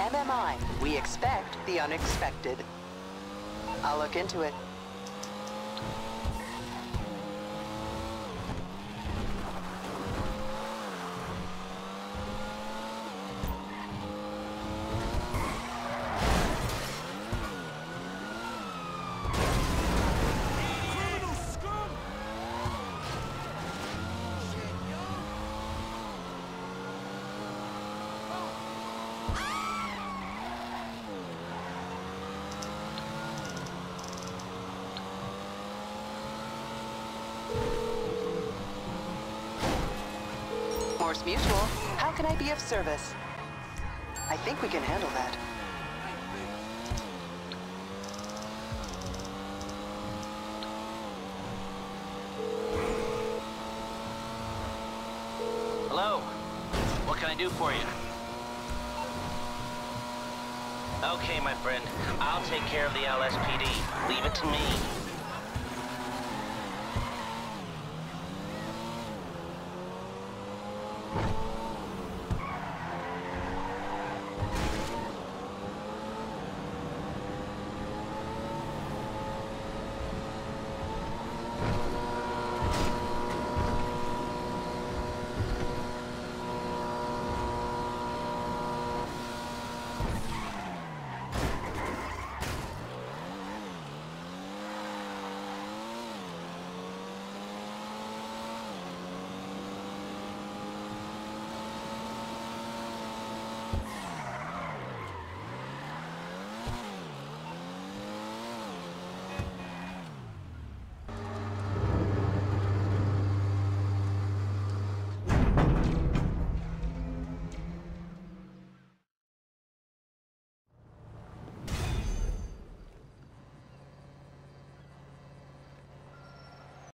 MMI, we expect the unexpected. I'll look into it. Morse Mutual, how can I be of service? I think we can handle that. Hello? What can I do for you? Okay, my friend. I'll take care of the LSPD. Leave it to me.